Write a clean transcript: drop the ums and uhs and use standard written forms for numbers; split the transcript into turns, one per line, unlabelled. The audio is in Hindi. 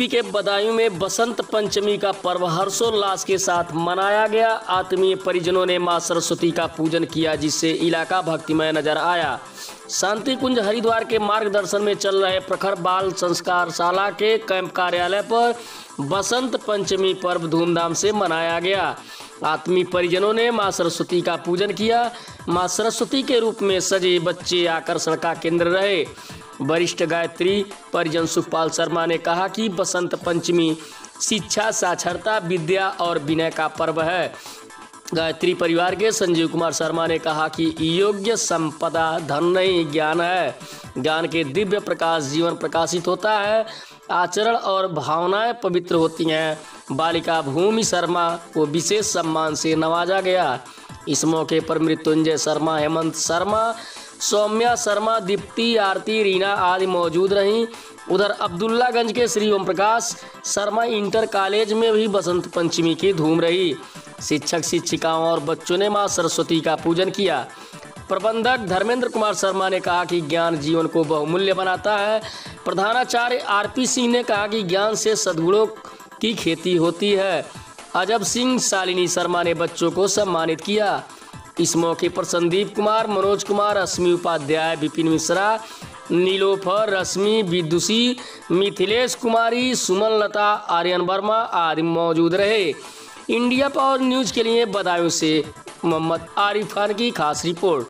के बदायूं में बसंत पंचमी का पर्व हर्षोल्लास के साथ मनाया गया। आत्मीय परिजनों ने मां सरस्वती का पूजन किया, जिससे इलाका भक्तिमय नजर आया। शांति कुंज हरिद्वार के मार्गदर्शन में चल रहे प्रखर बाल संस्कार शाला के कैंप कार्यालय पर बसंत पंचमी पर्व धूमधाम से मनाया गया। आत्मीय परिजनों ने मां सरस्वती का पूजन किया। मां सरस्वती के रूप में सजे बच्चे आकर्षण का केंद्र रहे। वरिष्ठ गायत्री परिजन सुखपाल शर्मा ने कहा कि बसंत पंचमी शिक्षा, साक्षरता, विद्या और विनय का पर्व है। गायत्री परिवार के संजीव कुमार शर्मा ने कहा कि योग्य संपदा धन नहीं, ज्ञान है। ज्ञान के दिव्य प्रकाश जीवन प्रकाशित होता है, आचरण और भावनाएं पवित्र होती हैं। बालिका भूमि शर्मा को विशेष सम्मान से नवाजा गया। इस मौके पर मृत्युंजय शर्मा, हेमंत शर्मा, सौम्या शर्मा, दीप्ति, आरती, रीना आदि मौजूद रहीं। उधर अब्दुल्लागंज के श्री ओम प्रकाश शर्मा इंटर कॉलेज में भी बसंत पंचमी की धूम रही। शिक्षक, शिक्षिकाओं और बच्चों ने मां सरस्वती का पूजन किया। प्रबंधक धर्मेंद्र कुमार शर्मा ने कहा कि ज्ञान जीवन को बहुमूल्य बनाता है। प्रधानाचार्य आरपी सिंह ने कहा कि ज्ञान से सद्गुणों की खेती होती है। अजब सिंह, शालिनी शर्मा ने बच्चों को सम्मानित किया। इस मौके पर संदीप कुमार, मनोज कुमार, अस्मी उपाध्याय, विपिन मिश्रा, नीलोफर, रश्मि, विदुषी, मिथिलेश कुमारी, सुमन लता, आर्यन वर्मा आदि मौजूद रहे। इंडिया पावर न्यूज के लिए बदायूं से मोहम्मद आरिफ खान की खास रिपोर्ट।